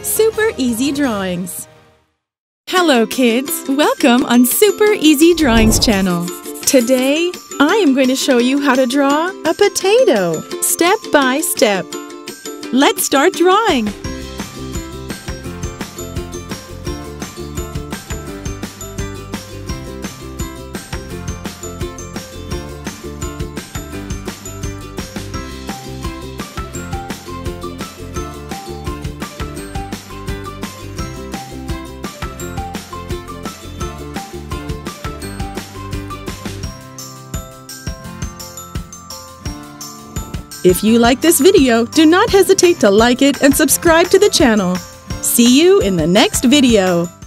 Super Easy Drawings. Hello kids, welcome on Super Easy Drawings channel. Today, I am going to show you how to draw a potato, step by step. Let's start drawing. If you like this video, do not hesitate to like it and subscribe to the channel. See you in the next video.